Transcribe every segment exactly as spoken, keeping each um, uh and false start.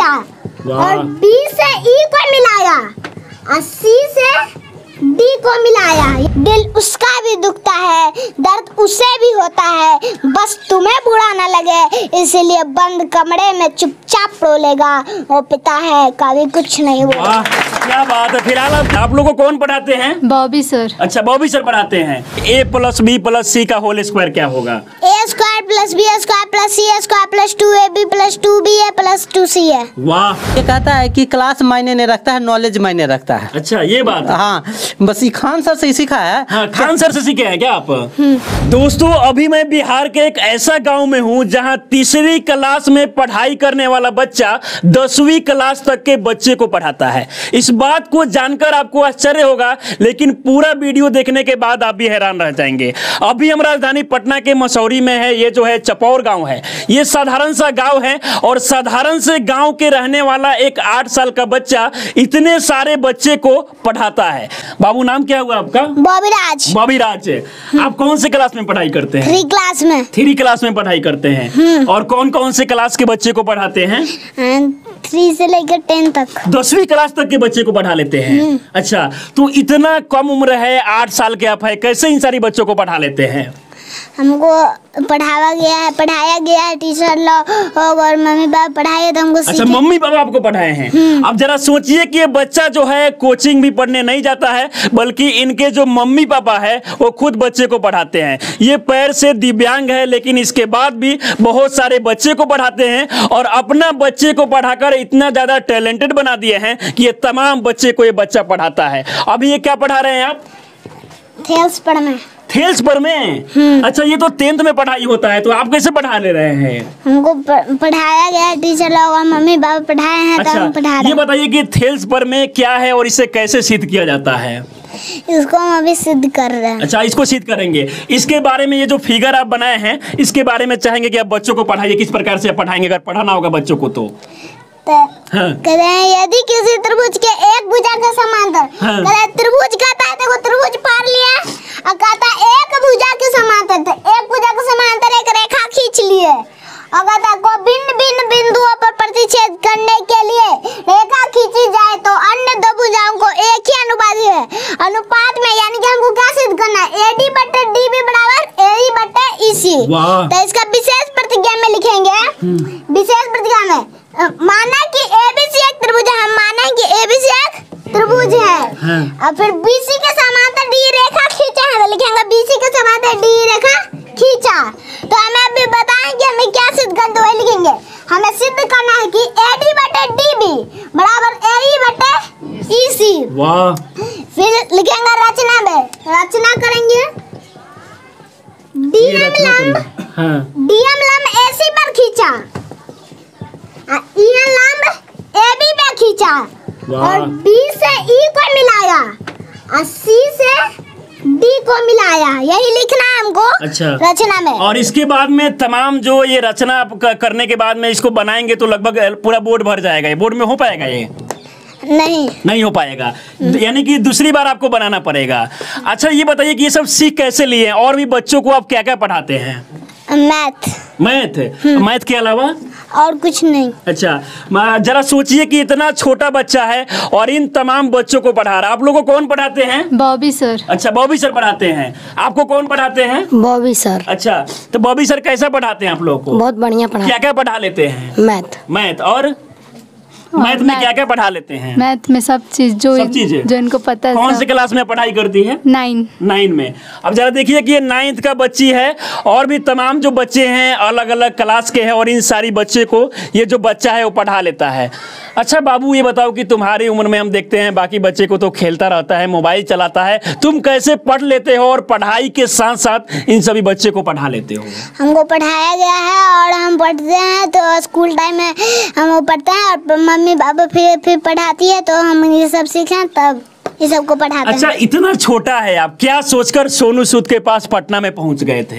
खींचा और बी से ई को मिलाया और सी से डी को मिलाया। दिल उसका भी दुखता है, दर्द उसे भी होता है, बस तुम्हें बुरा न लगे इसलिए बंद कमरे में चुपचाप रोलेगा। वो पिता है कभी कुछ नहीं बोला। क्या बात है। फिलहाल आप लोगों को कौन पढ़ाते हैं? Bobby sir. अच्छा, बॉबी सर पढ़ाते हैं। A plus B plus C का होल स्क्वायर क्या होगा? A square plus B square plus C square plus two A B plus two B A plus two C है। वाह। ये कहता है कि क्लास मायने नहीं रखता है, नॉलेज मायने रखता है। अच्छा, ये बात है। हाँ, बस ये खान सर से सीखा है। हाँ, खान सर से सीखे हैं क्या आप? दोस्तों, अभी मैं बिहार के एक ऐसा गांव में हूं जहां तीसरी क्लास में पढ़ाई करने वाला बच्चा दसवीं क्लास तक के बच्चे को पढ़ाता है। इस बात को जानकर आपको आश्चर्य होगा, लेकिन पूरा वीडियो देखने के बाद आप भी हैरान रह जाएंगे। अभी हम राजधानी पटना के मसौरी में है। ये जो है चपौर गांव है। ये साधारण सा गांव है और साधारण से गांव के रहने वाला एक आठ साल का बच्चा इतने सारे बच्चे को पढ़ाता है। बाबू, नाम क्या हुआ आपका? बॉबी राज। बॉबी राज। आप कौन से क्लास में पढ़ाई करते हैं? थ्री क्लास में। थ्री क्लास में पढ़ाई करते हैं। और कौन कौन से क्लास के बच्चे को पढ़ाते हैं? थ्री से लेकर टेन तक। दसवीं क्लास तक के बच्चे को पढ़ा लेते हैं। अच्छा, तो इतना कम उम्र है, आठ साल के आप है, कैसे इन सारी बच्चों को पढ़ा लेते हैं? हमको पढ़ाया गया है, पढ़ाया गया है, टीचर लोग और मम्मी पापा पढ़ाए तो हमको। अच्छा, मम्मी पापा आपको पढ़ाए हैं। अब जरा सोचिए कि ये बच्चा जो है कोचिंग भी पढ़ने नहीं जाता है, बल्कि इनके जो मम्मी पापा है वो खुद बच्चे को पढ़ाते हैं। ये पैर से दिव्यांग है, लेकिन इसके बाद भी बहुत सारे बच्चे को पढ़ाते हैं और अपना बच्चे को पढ़ाकर इतना ज्यादा टैलेंटेड बना दिए हैं कि ये तमाम बच्चे को ये बच्चा पढ़ाता है। अभी ये क्या पढ़ा रहे हैं आप? थेल्स पर में। थेल्स पर में? अच्छा, ये तो टेंथ में पढ़ाई होता है, तो आप कैसे पढ़ा ले रहे हैं? हमको पढ़ाया गया है, टीचर लोग और मम्मी पापा पढ़ाए हैं। अच्छा, तो हम पढ़ा रहे। ये बताइए कि थेल्स पर में क्या है और इसे कैसे सिद्ध किया जाता है? इसको हम अभी सिद्ध कर रहे हैं। अच्छा, इसको सिद्ध करेंगे। इसके बारे में ये जो फिगर आप बनाए हैं, इसके बारे में चाहेंगे कि आप बच्चों को पढ़ाइए। किस प्रकार से आप पढ़ाएंगे अगर पढ़ाना होगा बच्चों को तो? हाँ। यदि किसी त्रिभुज के एक भुजा के समांतर, हाँ। त्रिभुज कहता है, देखो त्रिभुज पार लिया और कहता है एक भुजा के समांतर, तो एक भुजा के समांतर एक रेखा खींच लिए और कहता है को भिन्न भिन्न बिंदुओं पर प्रतिच्छेद करने के लिए रेखा खींची जाए तो अन्य दो भुजाओं को एक ही अनुपात है अनुपात में, यानी कि हमको क्या सिद्ध करना है? एडी बटे डीबी बराबर एई बटे ईसी। तो इसका विशेष प्रतिज्ञा में लिखेंगे। विशेष प्रतिज्ञा में माना कि एबीसी एक त्रिभुज है। हम माना कि एबीसी एक त्रिभुज है। हाँ। और फिर बीसी के समांतर डी रेखा खींचा है, तो लिखेंगे बीसी के समांतर डी रेखा खींचा। तो हमें अभी बताएं कि हमें क्या सिद्ध करना है, वही लिखेंगे। हमें सिद्ध करना है कि एडी बटे डीबी बराबर एई बटे ईसी। वाह। फिर लिखेंगे रचना में, रचना करेंगे। डीएम लंब, हाँ। डीएम लंब एसी पर खींचा, ई लंब एबी पे खींचा और बी से ई को मिलाया और सी से डी को मिलाया। यही लिखना है हमको। अच्छा। रचना में। और इसके बाद में तमाम जो ये रचना आप करने के बाद में इसको बनाएंगे तो लगभग पूरा बोर्ड भर जाएगा। ये बोर्ड में हो पाएगा? ये नहीं नहीं हो पाएगा, यानी कि दूसरी बार आपको बनाना पड़ेगा। अच्छा, ये बताइए कि ये सब सीख कैसे लिए हैं और भी बच्चों को आप क्या क्या पढ़ाते हैं? मैथ। मैथ? मैथ के अलावा और कुछ नहीं। अच्छा, जरा सोचिए कि इतना छोटा बच्चा है और इन तमाम बच्चों को पढ़ा रहा है। आप लोगों को कौन पढ़ाते हैं? Bobby sir. अच्छा, बॉबी सर पढ़ाते हैं। आपको कौन पढ़ाते हैं? Bobby sir. अच्छा, तो बॉबी सर कैसा पढ़ाते हैं आप लोगों को? बहुत बढ़िया पढ़ा। क्या क्या पढ़ा लेते हैं? मैथ। मैथ और मैथ में क्या क्या पढ़ा लेते हैं? मैथ में सब चीज जो सब चीज जो इनको पता है। कौन से क्लास में पढ़ाई करती है? नाइन। नाइन में। अब जरा देखिए कि ये नाइन्थ का बच्ची है और भी तमाम जो बच्चे हैं अलग अलग क्लास के हैं और इन सारी बच्चे को ये जो बच्चा है वो पढ़ा लेता है। अच्छा बाबू, ये बताओ कि तुम्हारी उम्र में हम देखते हैं बाकी बच्चे को तो खेलता रहता है, मोबाइल चलाता है, तुम कैसे पढ़ लेते हो और पढ़ाई के साथ साथ इन सभी बच्चे को पढ़ा लेते हो? हमको पढ़ाया गया है और हम पढ़ते हैं, तो स्कूल टाइम में हम वो पढ़ते हैं और मम्मी पापा फिर फिर पढ़ाती है, तो हम ये सब सीखें तब ये सबको पढ़ाते हैं। अच्छा, इतना छोटा है आप, क्या सोचकर सोनू सूद के पास पटना में पहुंच गए थे?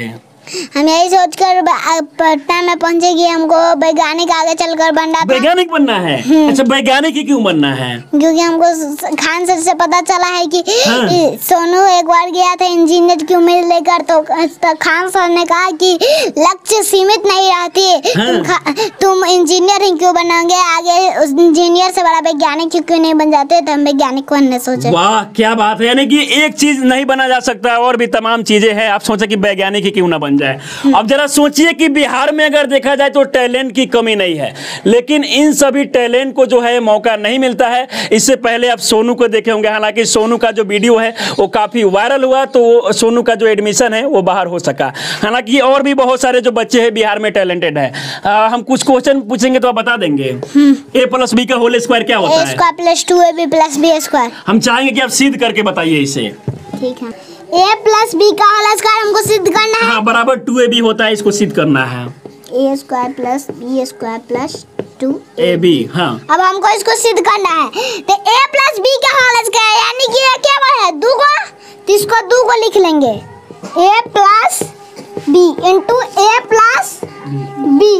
हम यही सोचकर पटना में पहुंचे कि हमको वैज्ञानिक आगे चलकर बनना था। वैज्ञानिक बनना है? अच्छा, वैज्ञानिक ही क्यों बनना है? क्योंकि हमको खान सर से पता चला है कि हाँ। सोनू एक बार गया था इंजीनियर की उम्मीद लेकर, तो, तो खान सर ने कहा कि लक्ष्य सीमित नहीं रहती, हाँ। तुम तुम इंजीनियर ही क्यों बनोगे, आगे उस इंजीनियर से बड़ा वैज्ञानिक क्यों नहीं बन जाते, तो हम वैज्ञानिक बनने सोचे। वाह क्या बात है, यानी कि एक चीज नहीं बना जा सकता और भी तमाम चीजें हैं, आप सोचे कि वैज्ञानिक ही क्यों ना बन जाए। अब जरा सोचिए कि बिहार में अगर देखा जाए तो टैलेंट की कमी नहीं है, लेकिन इन सभी टैलेंट को जो है मौका नहीं मिलता है। इससे पहले आप सोनू को देखे होंगे, हालांकि सोनू का जो वीडियो है वो काफी वायरल हुआ, तो सोनू का जो एडमिशन है वो बाहर हो सका। हालांकि और भी बहुत सारे जो बच्चे हैं बिहार में टैलेंटेड है। आ, हम कुछ क्वेश्चन पूछेंगे तो आप बता देंगे। ए प्लस बी का होल स्क्वायर क्या होता है? A square plus two A B plus B square. हम चाहेंगे कि आप सिद्ध करके बताइए इसे। ठीक है, ए प्लस बी का होल स्क्वायर हमको सिद्ध करना है। हाँ, बराबर टू ए बी होता है, इसको सिद्ध करना है। A square plus B square plus two A B. हाँ, अब हमको इसको सिद्ध करना है। तो ए प्लस बी का होल स्क्वायर यानी कि ये क्या है, दो को, तो इसको दो को लिख लेंगे, A plus B into A plus B.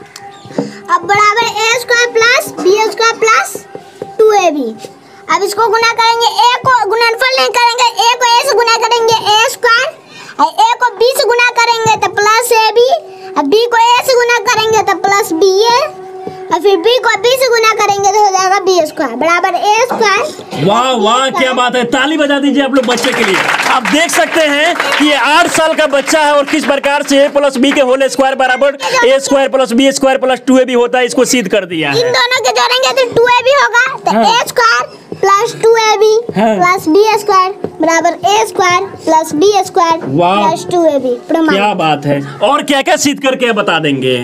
अब बराबर A square plus B square plus two A B. अब इसको गुना करेंगे, ए को गुणनफल नहीं करेंगे, ए को ए से गुना करेंगे ए स्क्वायर, और ए को बी से गुना करेंगे तो प्लस ए बी, और बी को ए से गुना करेंगे तो प्लस बी ए, और फिर बी को बी से गुना करेंगे तो हो जाएगा बी स्क्वायर बराबर ए स्क्वायर। वाह वाह क्या बात है, ताली बजा दीजिए आप लोग बच्चे के लिए। आप देख सकते हैं कि ये आठ साल का बच्चा है और किस प्रकार से ए प्लस बी के होल स्क्वायर बराबर A square plus B square plus two A B होता है, इसको सिद्ध कर दिया है। इन दोनों के जोड़ेंगे तो टू ए बी होगा, तो A square plus two A B plus B square बराबर A square plus B square plus two A B. क्या बात है, और क्या क्या सिद्ध करके बता देंगे?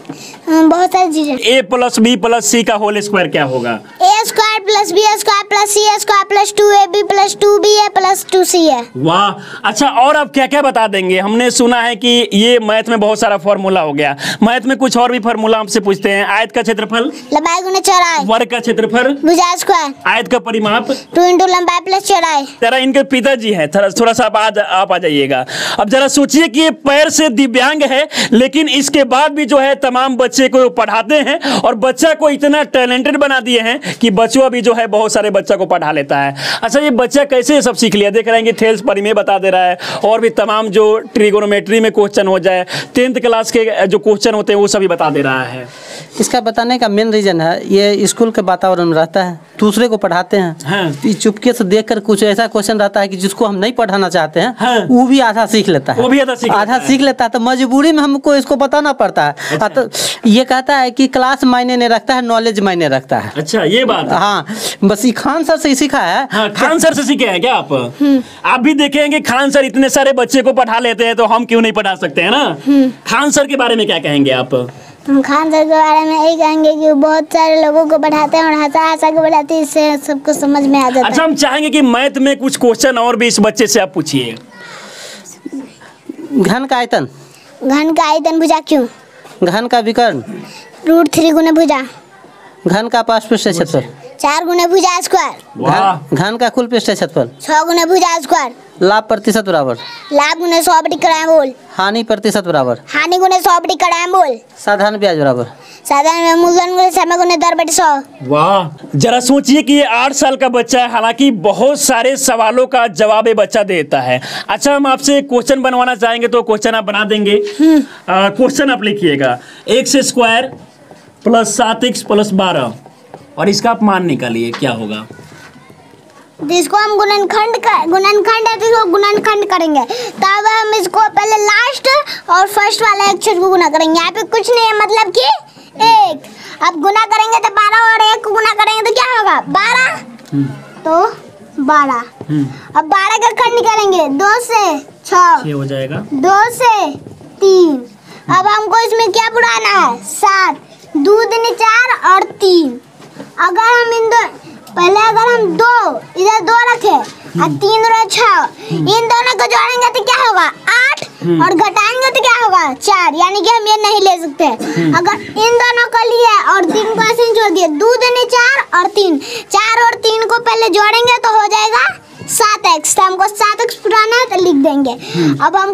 बहुत सारी चीजें। A plus B plus C का होल स्क्वायर क्या होगा? A square plus B square plus C square plus two A B plus two B A plus two C है। वाह, अच्छा और अब क्या क्या बता देंगे? हमने सुना है कि ये मैथ में बहुत सारा फॉर्मूला हो गया, मैथ में कुछ और भी फॉर्मूला हमसे पूछते हैं। आयत का क्षेत्रफल, लंबाई गुना चौड़ाई। वर्ग का क्षेत्रफल, भुजा स्क्वायर। आयत का परिमाप, टू इंटू लंबाई प्लस चौड़ाई। जरा इनके पिताजी है, थोड़ा थोड़ा सा आप आप आ जाइएगा। अब जरा सोचिए कि ये पैर से दिव्यांग है, लेकिन इसके बाद भी जो है तमाम बच्चे को पढ़ाते हैं और बच्चा को इतना टैलेंटेड बना दिए हैं कि बच्चों भी जो है बहुत सारे बच्चा को पढ़ा लेता है। अच्छा, ये बच्चा कैसे ये सब सीख लिया? देख रहे हैं कि थेल्स परिमेय बता दे रहा है, और भी तमाम जो ट्रिगोनोमेट्री में क्वेश्चन हो जाए, टेंथ क्लास के जो क्वेश्चन होते हैं वो सभी बता दे रहा है। इसका बताने का मेन रीजन है ये स्कूल के वातावरण में रहता है, दूसरे को पढ़ाते हैं। हाँ। चुपके से देखकर कुछ ऐसा क्वेश्चन रहता है कि जिसको हम नहीं पढ़ाना चाहते हैं, हाँ। वो भी आधा सीख लेता है, वो भी आधा सीख आधा सीख लेता है, तो मजबूरी में हमको इसको बताना पड़ता है। अच्छा। तो ये कहता है कि क्लास मायने नहीं रखता है, नॉलेज मायने रखता है। अच्छा, ये बात है। हाँ, बस ये खान सर से ही सीखा है। हाँ, खान सर से सीखे हैं क्या आप? आप भी देखेंगे खान सर इतने सारे बच्चे को पढ़ा लेते हैं, तो हम क्यों नहीं पढ़ा सकते हैं ना? खान सर के बारे में क्या कहेंगे आप? हम खान सर के बारे में यही कहेंगे कि वो बहुत सारे लोगों को पढ़ाते हैं और हंसा हंसा के पढ़ाते हैं, इससे सबको समझ में आ जाता है। अच्छा, हम चाहेंगे कि मैथ में कुछ क्वेश्चन और भी इस बच्चे से आप पूछिए। घन का आयतन, घन का आयतन भुजा क्यों, घन का विकर्ण, रूट थ्री गुना भुजा, घन का पार्श्व पृष्ठ क्षेत्रफल, चार गुना भुजा स्क्वायर, घन का कुल पृष्ठ क्षेत्रफल, छह गुना भुजा स्क्वायर, लाभ प्रतिशत बराबर, लाभ गुना सौ बटी कराएं बोल, हानि प्रतिशत बराबर, हानि गुना सौ बटी कराएं बोल, साधारण ब्याज बराबर, साधारण मूलधन गुना समय गुना दर बटी सौ। वाह, जरा सोचिए कि ये आठ साल का बच्चा है, हालांकि बहुत सारे सवालों का जवाब ये बच्चा देता है। अच्छा, हम आपसे क्वेश्चन बनवाना चाहेंगे तो क्वेश्चन आप बना देंगे? क्वेश्चन आप लिखिएगा, एक्स स्क्वायर प्लस सात एक्स प्लस बारह, और इसका आप मान निकालिए क्या होगा। जिसको हम गुणनखंड कर गुणनखंड है तो इसको गुणनखंड करेंगे, तब हम इसको पहले लास्ट और फर्स्ट वाले अक्षर को गुना करेंगे। यहाँ पे कुछ नहीं है, मतलब कि एक। अब गुना करेंगे तो बारह और एक को गुना करेंगे तो क्या होगा, बारह, तो बारह। अब बारह का खंड करेंगे, दो से छह हो जाएगा, दो से तीन। अब हमको इसमें क्या बुलाना है, सात, दो दूनी चार और तीन। अगर हम इन दो पहले अगर हम दो इधर दो रखे और तीन और छह, इन दोनों को जोड़ेंगे तो क्या होगा, आठ, और घटाएंगे तो क्या होगा, चार। यानी कि हम ये नहीं ले सकते। अगर इन दोनों को लिए और तीन को ऐसे ही जोड़ दिए, दो दूनी चार और तीन, चार और तीन को पहले जोड़ेंगे तो हो जाएगा सात एक्स। तो हमको सात एक्स पुराना है तो लिख देंगे। अब हमको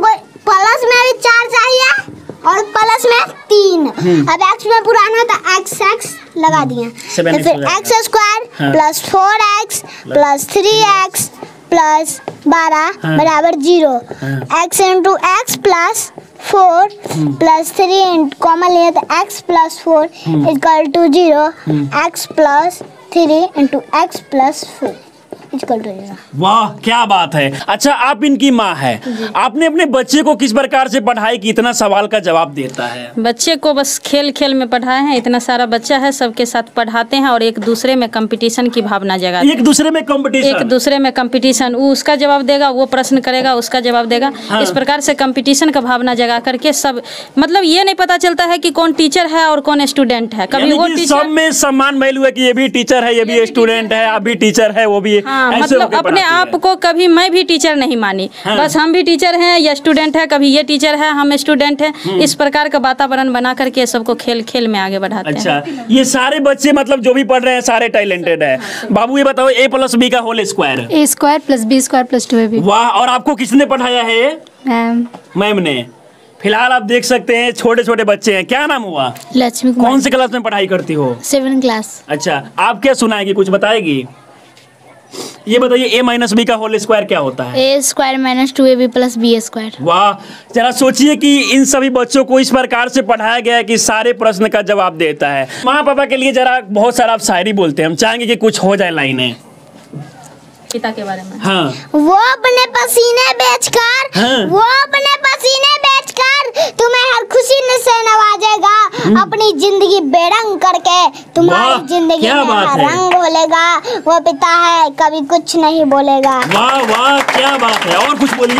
प्लस में भी चार चाहिए और प्लस में तीन। अब एक्स में पुराना तो एक्स एक्स लगा दिए, तो फिर X square plus four X plus three X plus बारह बराबर zero. X into X plus four plus three into common लिया तो X plus four equal to zero. X plus three into X plus four equal to zero. वाह क्या बात है। अच्छा आप इनकी माँ है, आपने अपने बच्चे को किस प्रकार से पढ़ाई कि इतना सवाल का जवाब देता है? बच्चे को बस खेल खेल में पढ़ाए हैं। इतना सारा बच्चा है, सबके साथ पढ़ाते हैं और एक दूसरे में कंपटीशन की भावना जगाते हैं। एक दूसरे में कंपटीशन एक दूसरे में कंपटीशन वो उसका जवाब देगा, वो प्रश्न करेगा, उसका जवाब देगा। हाँ। इस प्रकार से कंपटीशन का भावना जगा करके सब मतलब ये नहीं पता चलता है कि कौन टीचर है और कौन स्टूडेंट है। कभी वो टीचर सब में सम्मान वैल्यू है कि ये भी टीचर है, ये भी स्टूडेंट है, आप भी टीचर है, वो भी। हाँ, मतलब अपने आप को कभी मैं भी टीचर नहीं मानी। हाँ। बस हम भी टीचर हैं या स्टूडेंट है, कभी ये टीचर है हम स्टूडेंट हैं। इस प्रकार का वातावरण बना करके सबको खेल खेल में आगे बढ़ाते अच्छा, हैं। अच्छा, ये सारे बच्चे मतलब जो भी पढ़ रहे हैं सारे टैलेंटेड है। बाबू ये बताओ ए प्लस बी का whole square. A square plus B square plus two A B. वाह। और आपको किसने पढ़ाया है? मैम। मैम ने। फिलहाल आप देख सकते हैं छोटे छोटे बच्चे हैं। क्या नाम हुआ? लक्ष्मी कुमार। कौन सी क्लास में पढ़ाई करती हो? Seven class. अच्छा, आप क्या सुनाएगी, कुछ बताएगी? ये बताइए ए माइनस बी का होल स्क्वायर क्या होता है? A square minus two A B plus B square. वाह। जरा सोचिए कि इन सभी बच्चों को इस प्रकार से पढ़ाया गया है कि सारे प्रश्न का जवाब देता है। माँ पापा के लिए जरा बहुत सारा आप शायरी बोलते हैं, हम चाहेंगे कि कुछ हो जाए लाइनें पिता के बारे में। हाँ। वो अपने पसीने बेचकर हाँ। वो अपने पसीने बेचकर तुम्हें हर खुशी से नवाजेगा। अपनी जिंदगी बेरंग करके तुम्हारी जिंदगी में हर रंग घोलेगा। वो पिता है कभी कुछ नहीं बोलेगा। वाह वाह क्या बात है। और कुछ बोलिए।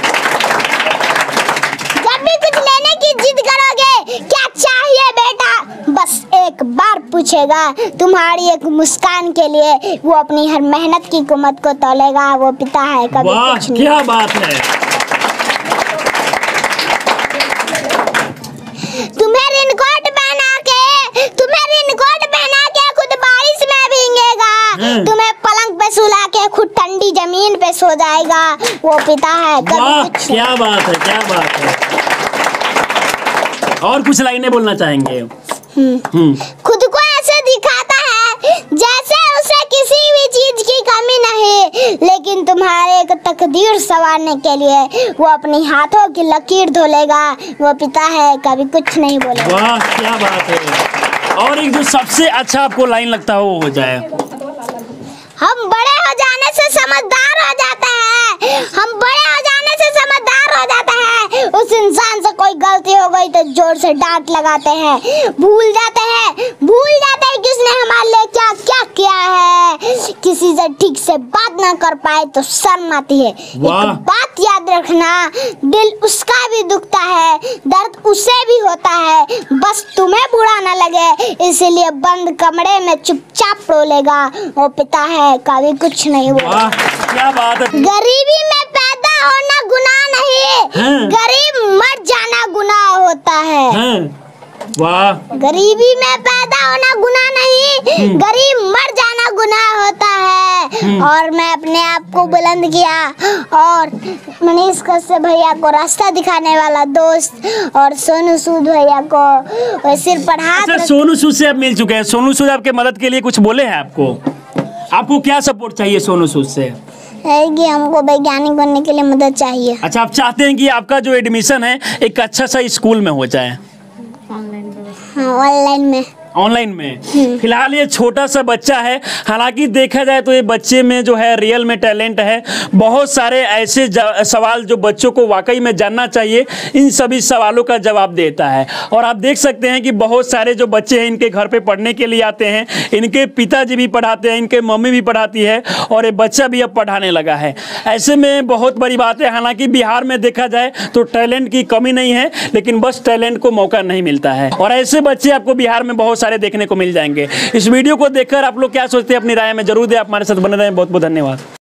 जब भी कुछ लेने की जिद करोगे, क्या चाहिए बेटा, बस एक बार पूछेगा। तुम्हारी एक मुस्कान के लिए वो अपनी हर मेहनत की कीमत को तोलेगा। वो पिता है कभी कुछ नहीं। क्या बात है। तुम्हें रेनकोट पहना के तुम्हें रेनकोट पहना के खुद बारिश में भीगेगा। तुम्हें पलंग पे सुला के खुद ठंडी जमीन पे सो जाएगा। वो पिता है कभी कुछ नहीं। क्या बात है, क्या बात है। और कुछ लाइनें बोलना चाहेंगे? खुद को ऐसे दिखाता है जैसे उसे किसी भी चीज की कमी नहीं, लेकिन तुम्हारे एक तकदीर संवारने के लिए वो अपनी हाथों की लकीर धोलेगा। वो पिता है कभी कुछ नहीं बोलेगा। वाह क्या बात है। और एक जो सबसे अच्छा आपको लाइन लगता है वो हो जाए। हम बड़े हो जाने से समझदार हो जाते हैं। हम बड़े हो जाने से समझदार हो जाते हैं। उस इंसान से कोई गलती हो गई तो जोर से डांट लगाते हैं। भूल जाते हैं भूल जाते हैं कि उसने हमारे लिए क्या क्या किया है। किसी से ठीक से बात ना कर पाए तो शर्म आती है। एक बात याद रखना, दिल उसका भी दुखता है, दर्द उसे भी होता है, बस तुम्हें बुरा ना लगे इसीलिए बंद कमरे में चुपचाप रोलेगा। वो पिता है कभी कुछ नहीं बोला। क्या बात है। गरीबी में पैदा होना गुनाह नहीं, गरीब मर जाना गुनाह होता है। वाह। गरीबी में पैदा होना गुनाह नहीं, गरीब मर जाना गुनाह होता है। और मैं अपने आप को बुलंद किया और मनीष कश्यप भैया को रास्ता दिखाने वाला दोस्त और सोनू सूद भैया को सिर्फ पढ़ा। अच्छा, सोनू सूद से आप मिल चुके हैं। सोनू सूद आपके मदद के लिए कुछ बोले हैं आपको? आपको क्या सपोर्ट चाहिए सोनू सूद से? है कि हमको वैज्ञानिक बनने के लिए मदद चाहिए। अच्छा, आप चाहते हैं कि आपका जो एडमिशन है एक अच्छा सा स्कूल में हो जाए? हाँ, ऑनलाइन में। ऑनलाइन में। फिलहाल ये छोटा सा बच्चा है, हालांकि देखा जाए तो ये बच्चे में जो है रियल में टैलेंट है। बहुत सारे ऐसे सवाल जो बच्चों को वाकई में जानना चाहिए, इन सभी सवालों का जवाब देता है। और आप देख सकते हैं कि बहुत सारे जो बच्चे हैं इनके घर पे पढ़ने के लिए आते हैं। इनके पिताजी भी पढ़ाते हैं, इनके मम्मी भी पढ़ाती है और ये बच्चा भी अब पढ़ाने लगा है। ऐसे में बहुत बड़ी बात है। हालांकि बिहार में देखा जाए तो टैलेंट की कमी नहीं है, लेकिन बस टैलेंट को मौका नहीं मिलता है। और ऐसे बच्चे आपको बिहार में बहुत सारे देखने को मिल जाएंगे। इस वीडियो को देखकर आप लोग क्या सोचते हैं अपनी राय में जरूर दें। आप हमारे साथ बने रहें। बहुत बहुत धन्यवाद।